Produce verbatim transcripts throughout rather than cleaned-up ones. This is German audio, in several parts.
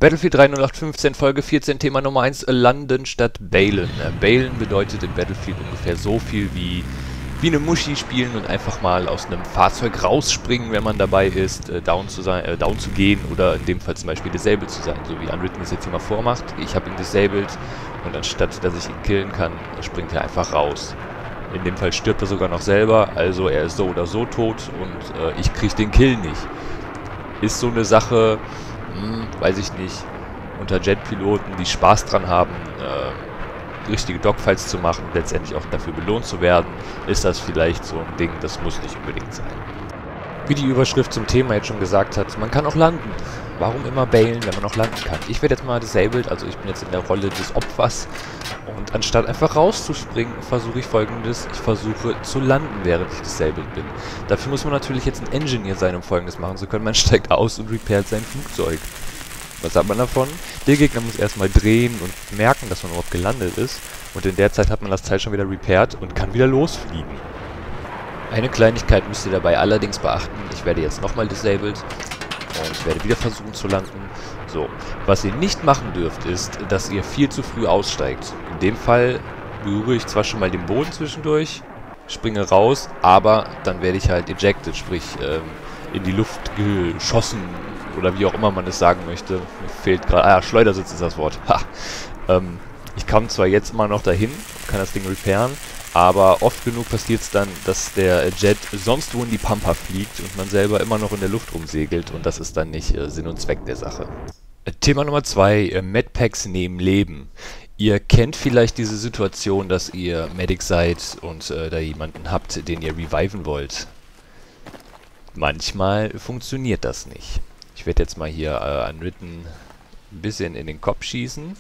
Battlefield drei null acht fünfzehn, Folge vierzehn, Thema Nummer eins, Landen statt Bailen. Bailen bedeutet in Battlefield ungefähr so viel wie, wie eine Muschi spielen und einfach mal aus einem Fahrzeug rausspringen, wenn man dabei ist, äh, down, zu sein, äh, down zu gehen oder in dem Fall zum Beispiel disabled zu sein, so wie Unwritten es jetzt hier mal vormacht. Ich habe ihn disabled und anstatt, dass ich ihn killen kann, springt er einfach raus. In dem Fall stirbt er sogar noch selber, also er ist so oder so tot und äh, ich kriege den Kill nicht. Ist so eine Sache, hm, weiß ich nicht, unter Jetpiloten, die Spaß dran haben, äh, richtige Dogfights zu machen, letztendlich auch dafür belohnt zu werden, ist das vielleicht so ein Ding, das muss nicht unbedingt sein. Wie die Überschrift zum Thema jetzt schon gesagt hat, man kann auch landen. Warum immer bailen, wenn man auch landen kann? Ich werde jetzt mal disabled, also ich bin jetzt in der Rolle des Opfers und anstatt einfach rauszuspringen, versuche ich Folgendes, ich versuche zu landen, während ich disabled bin. Dafür muss man natürlich jetzt ein Engineer sein, um Folgendes machen zu können. Man steigt aus und repairt sein Flugzeug. Was hat man davon? Der Gegner muss erstmal drehen und merken, dass man überhaupt gelandet ist und in der Zeit hat man das Teil schon wieder repaired und kann wieder losfliegen. Eine Kleinigkeit müsst ihr dabei allerdings beachten, ich werde jetzt nochmal disabled. Und ich werde wieder versuchen zu landen. So, was ihr nicht machen dürft, ist, dass ihr viel zu früh aussteigt. In dem Fall berühre ich zwar schon mal den Boden zwischendurch, springe raus, aber dann werde ich halt ejected, sprich ähm, in die Luft geschossen oder wie auch immer man es sagen möchte. Mir fehlt gerade, ah, Schleudersitz ist das Wort. Ha. Ähm, ich komme zwar jetzt immer noch dahin, kann das Ding repairen, aber oft genug passiert es dann, dass der Jet sonst wo in die Pampa fliegt und man selber immer noch in der Luft rumsegelt und das ist dann nicht äh, Sinn und Zweck der Sache. Äh, Thema Nummer zwei, äh, Medpacks nehmen Leben. Ihr kennt vielleicht diese Situation, dass ihr Medic seid und äh, da jemanden habt, den ihr reviven wollt. Manchmal funktioniert das nicht. Ich werde jetzt mal hier äh, Unwritten ein bisschen in den Kopf schießen.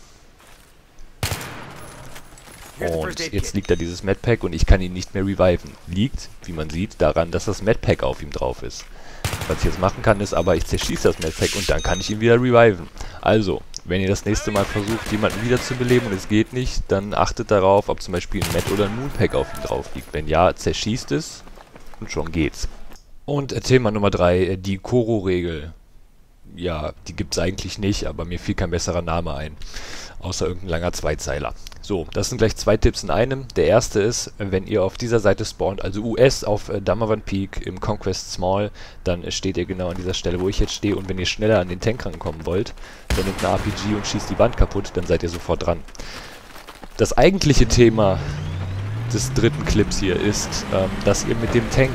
Und jetzt liegt da dieses Medpack und ich kann ihn nicht mehr reviven. Liegt, wie man sieht, daran, dass das Medpack auf ihm drauf ist. Was ich jetzt machen kann, ist aber, ich zerschieße das Medpack und dann kann ich ihn wieder reviven. Also, wenn ihr das nächste Mal versucht, jemanden wieder zu beleben und es geht nicht, dann achtet darauf, ob zum Beispiel ein Med- oder ein Moonpack auf ihm drauf liegt. Wenn ja, zerschießt es und schon geht's. Und äh, Thema Nummer drei, die Koro-Regel. Ja, die gibt's eigentlich nicht, aber mir fiel kein besserer Name ein. Außer irgendein langer Zweizeiler. So, das sind gleich zwei Tipps in einem. Der erste ist, wenn ihr auf dieser Seite spawnt, also U S auf äh, Damavand Peak im Conquest Small, dann äh, steht ihr genau an dieser Stelle, wo ich jetzt stehe. Und wenn ihr schneller an den Tank rankommen wollt, dann nehmt eine R P G und schießt die Wand kaputt, dann seid ihr sofort dran. Das eigentliche Thema des dritten Clips hier ist, ähm, dass ihr mit dem Tank,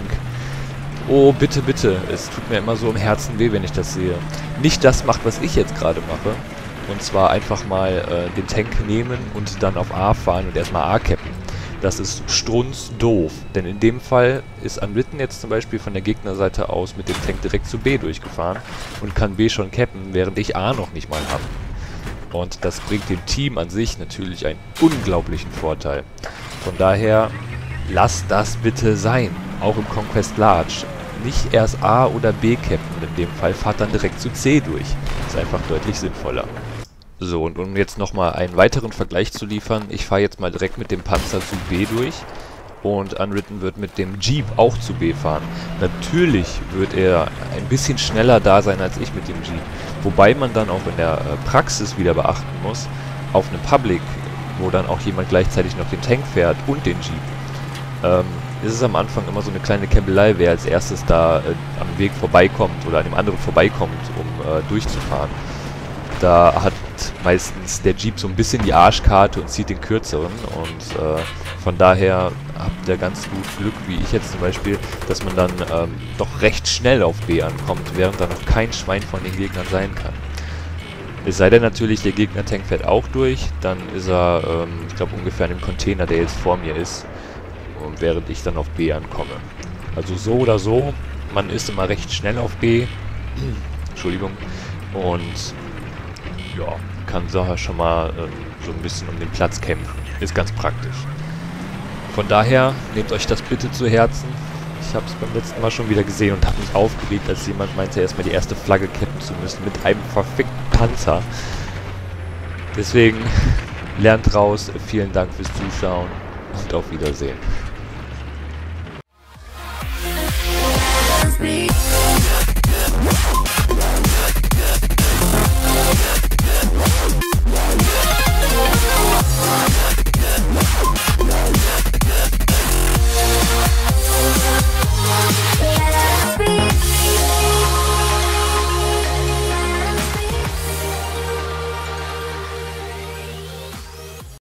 oh bitte, bitte, es tut mir immer so im Herzen weh, wenn ich das sehe, nicht das macht, was ich jetzt gerade mache. Und zwar einfach mal äh, den Tank nehmen und dann auf A fahren und erstmal A cappen. Das ist strunzdoof. Denn in dem Fall ist Unwritten jetzt zum Beispiel von der Gegnerseite aus mit dem Tank direkt zu B durchgefahren und kann B schon cappen, während ich A noch nicht mal habe. Und das bringt dem Team an sich natürlich einen unglaublichen Vorteil. Von daher, lasst das bitte sein. Auch im Conquest Large. Nicht erst A oder B cappen. In dem Fall fahrt dann direkt zu C durch. Ist einfach deutlich sinnvoller. So, und um jetzt nochmal einen weiteren Vergleich zu liefern, ich fahre jetzt mal direkt mit dem Panzer zu B durch und Unwritten wird mit dem Jeep auch zu B fahren. Natürlich wird er ein bisschen schneller da sein als ich mit dem Jeep, wobei man dann auch in der äh, Praxis wieder beachten muss, auf einem Public, wo dann auch jemand gleichzeitig noch den Tank fährt und den Jeep, ähm, ist es am Anfang immer so eine kleine Kämpelei, wer als erstes da äh, am Weg vorbeikommt oder an dem anderen vorbeikommt, um äh, durchzufahren. Da hat meistens der Jeep so ein bisschen die Arschkarte und zieht den kürzeren und äh, von daher habt ihr ganz gut Glück, wie ich jetzt zum Beispiel, dass man dann ähm, doch recht schnell auf B ankommt, während da noch kein Schwein von den Gegnern sein kann. Es sei denn natürlich, der Gegner-Tank fährt auch durch, dann ist er, ähm, ich glaube, ungefähr in dem Container, der jetzt vor mir ist, und während ich dann auf B ankomme. Also so oder so, man ist immer recht schnell auf B, Entschuldigung, und ja, kann daher schon mal ähm, so ein bisschen um den Platz kämpfen. Ist ganz praktisch. Von daher, nehmt euch das bitte zu Herzen. Ich habe es beim letzten Mal schon wieder gesehen und habe mich aufgeregt, als jemand meinte, erstmal die erste Flagge cappen zu müssen mit einem verfickten Panzer. Deswegen, lernt raus. Vielen Dank fürs Zuschauen und auf Wiedersehen.